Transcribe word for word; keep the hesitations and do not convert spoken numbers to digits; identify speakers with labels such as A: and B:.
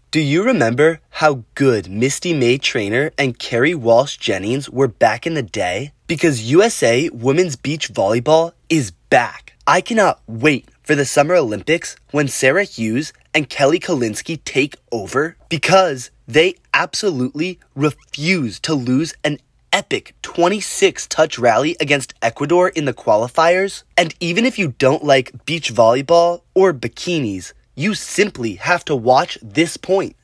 A: Do you remember how good Misty May Trainer and Kerri Walsh Jennings were back in the day? Because U S A Women's Beach Volleyball is back. I cannot wait for the Summer Olympics when Sarah Hughes and Kelly Kolinske take over, because they absolutely refuse to lose an epic twenty-six touch rally against Ecuador in the qualifiers. And even if you don't like beach volleyball or bikinis, you simply have to watch this point.